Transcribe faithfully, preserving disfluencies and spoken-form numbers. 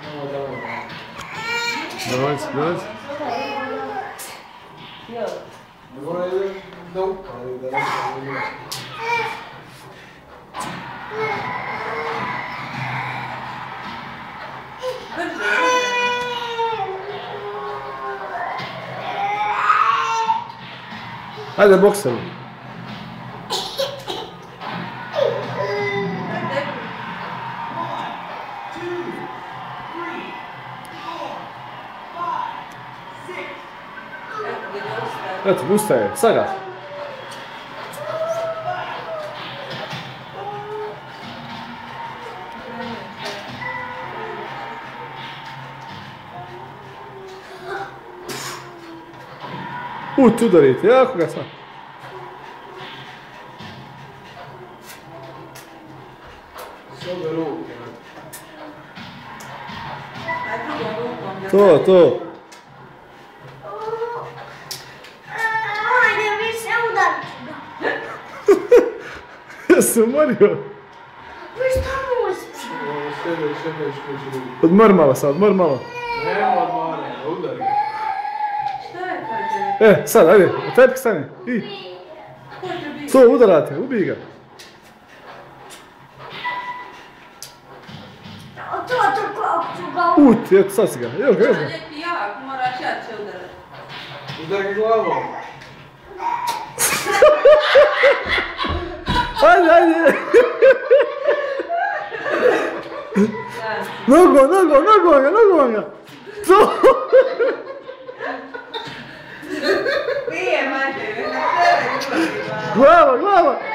Dođi, dođi. Da upali, da ne Ajde, bokser. Eto, ustaje, sada. U, tu udarite, jako ga sad. Sobe ruke. To, to. Ajde, vi se udarite ga. Ja sam umorio. Vi šta mu uspio? Sebe, sebe, što će ruke. Odmor malo sad, odmor malo. Nema odmora, udari ga. Šta je kaže? E, sad, ajde, tepik stani. I. Ko će biti? To, udarate, ubij ga. To, to, kako ću ga u... Ut, eto, sad si ga. Evo ga, evo ga. Neki jak, moraš jače udarati. Udari glavom. Ajde, ajde. Nogo, nogo, nogo ga, nogo ga. To. Nije, Matej, ne treba. Glava, glava.